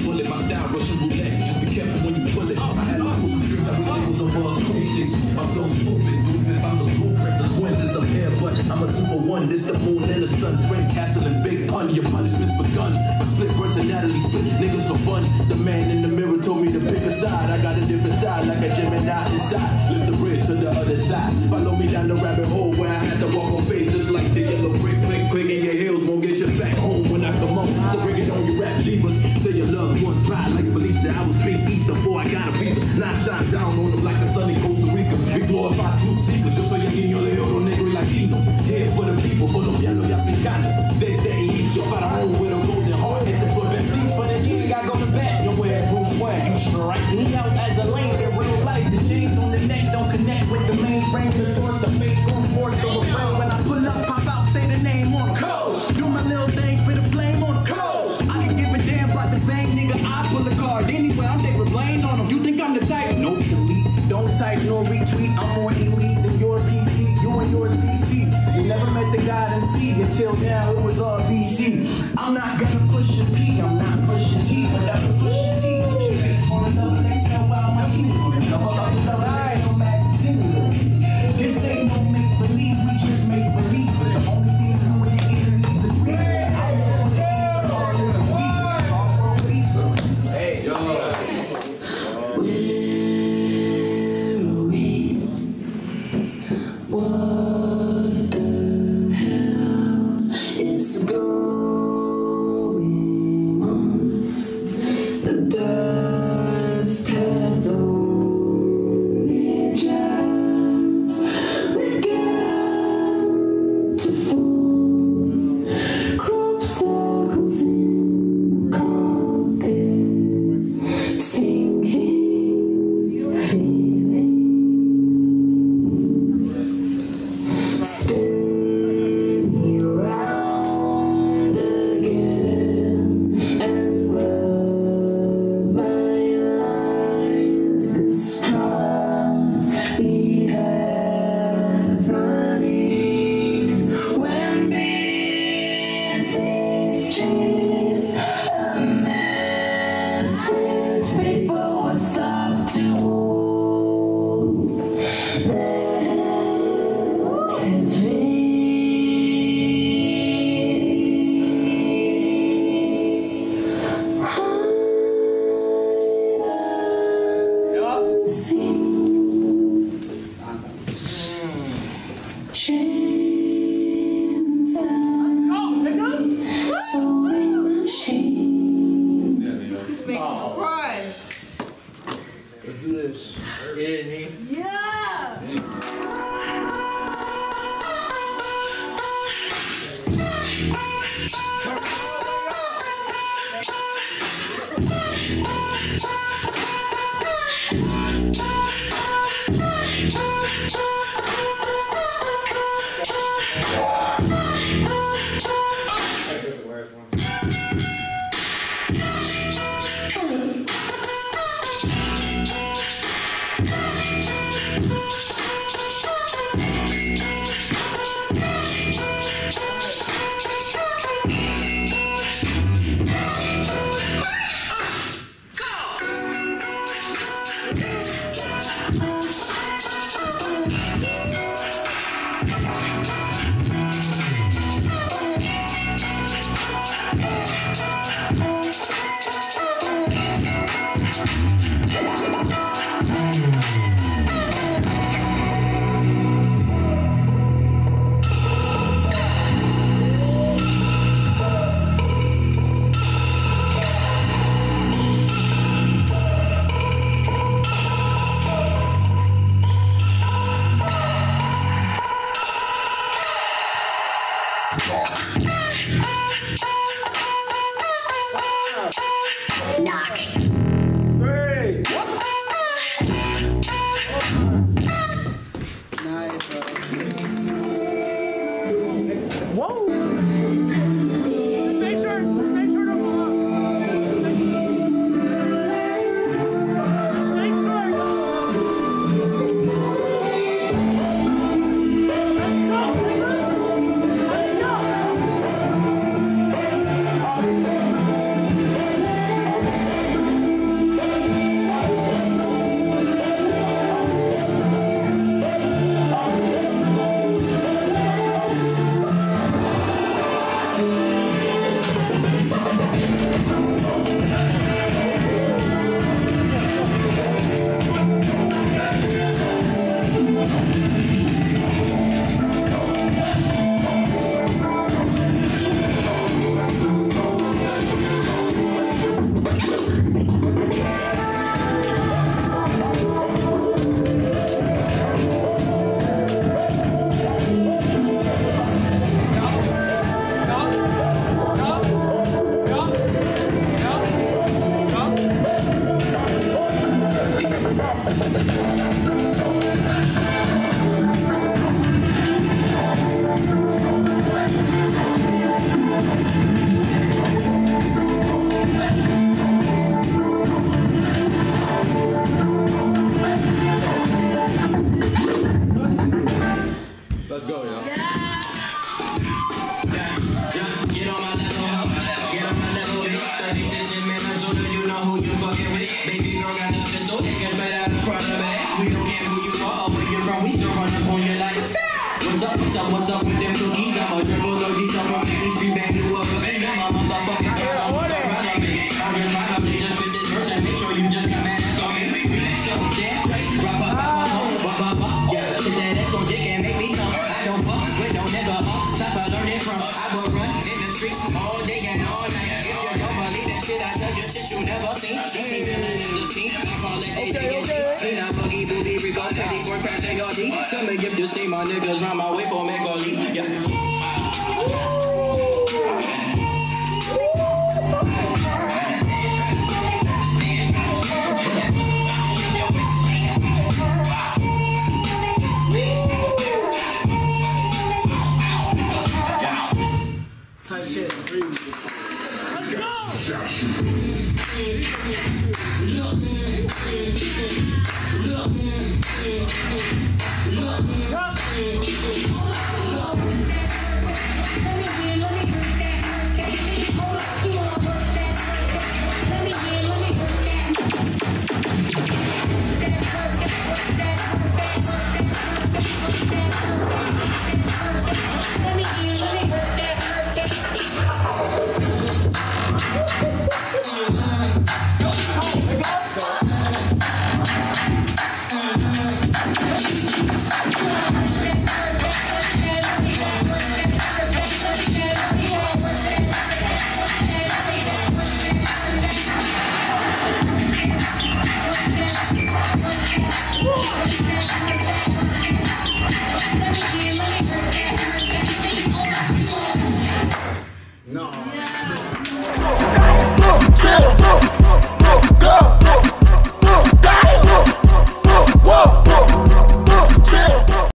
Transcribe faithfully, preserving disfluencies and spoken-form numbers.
bullet. My style Russian roulette. Just be careful when you pull it. I had no tools and tricks. I wish it was over acoustics. My flow's moving. Doofus, I'm the blueprint. The twins is a pair, but I'm a two for one. This the moon and the sun. Frank Castle and Big Pun. Your punishment's begun. I split personality, split niggas for fun. The man in the mirror told me to pick a side. I got a different side, like a Gemini inside. Lift the bridge to the other side. Follow me down the rabbit hole where I had to walk on faith, just like the yellow brick. Click, click in your heels, won't get you back home when I come home. So bring it on your rap levers. Tell your loved ones ride like Felicia. I was pink eat before I got a visa. Now I shine down on them like the sun in Costa Rica. We glorify two seekers. Yo soy el niño de oro negro y latino. Here for the people, colombiano y africano. They they eat your faraón with a golden heart. Hit the foot back deep for the heat. I go to bat. Your ass Bruce Wayne. You strike me out as a lane in real life. The chains on the neck don't connect with the mainframe. The source, the fake on force, so refrain. When I pull up, pop out, say the name on coast. Do my little things, spit a flame on coast. I can give a damn about the fame, nigga. I pull a card anyway. I'm David Blaine on them. You think I'm the type? Nope, delete. Don't type nor retweet. I'm more elite than your P C. You and yours P C. You never met the God M C until now. It was all B C. I'm not gonna push a P. I'm not pushing T, but I can push a T. Put your face on another next now while my team. Come up with the lies. No magazine. This ain't no make believe. We just make believe. But the only thing you and your enemies agree. I know what it is for all in the weeks. All for a reason. Hey, yo. What the hell is going on? The dust has only just begun to fall. Crop circles in the carpet, sinking feeling. Spin me around again and rub my eyes. This can't be happening when busy streets a mess with people would stop to hold their chains and sewing machine. Makes me cry. Let's do this. Yeah. Knock. Three. Nice, bro. Whoa! Just make sure, just make sure to go up. Just make, just make sure. Let's go. Let's go. on who you fucking with. Baby girl got the pistol, get straight out across the back. We don't care who you are or where you're from, we still run up on your life. What's up, what's up, what's up with them cookies? I'm a triple O G, so from any street bang you up with me. I'm a motherfucking girl, I'm just randomly just fit this verse and make sure you just come and ask on me. So damn right, rock up, rock up, rock up, yeah. Sit that ass on dick and make me come. I don't fuck with no nigga up, top I learned it from. I will run in the streets all day and all night. If you don't believe that shit, I tell you shit you never seen. Easy villain is the scene, I call it A D and D. Tina, Boogie, Boogie, Rico, fifty-four cracks and your D. Tell me if you see my niggas round my way for make or leave, yeah. No.